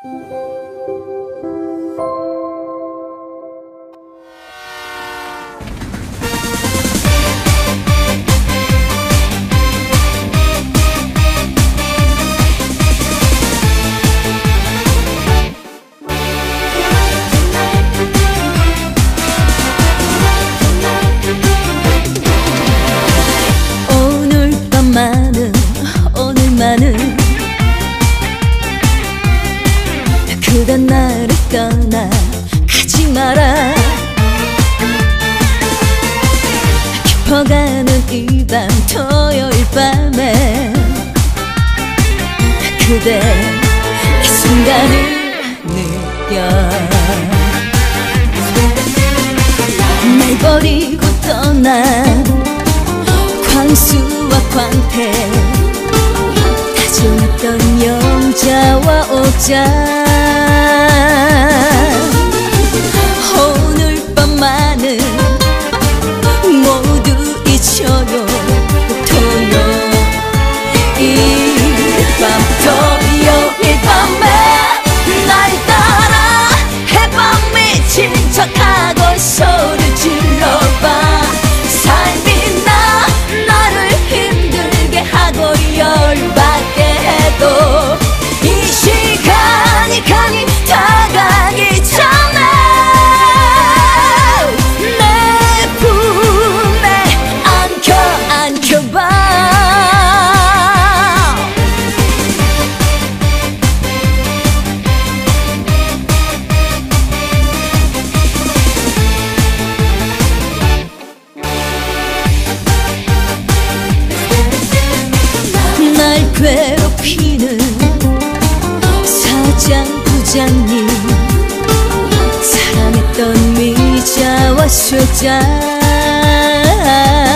오늘만은 그댄 나를 떠나 가지 마라. 깊어가는 이 밤 토요일 밤에 그대 이 순간을 느껴. 날 버리고 떠난 광수와 광태 다정했던 영자와 옥자. 오늘 밤만은 모두 잊혀요. 토요일 밤 토요일 밤에 날 따라 해밤 미친 척하고 소리 질러봐. 삶이 나를 힘들게 하고 열받게 해도 이 시간이 가니 다가기 전에 내 품에 안겨봐. 날 괴롭히는 사장 부장님, 사랑했던 미자와 수자.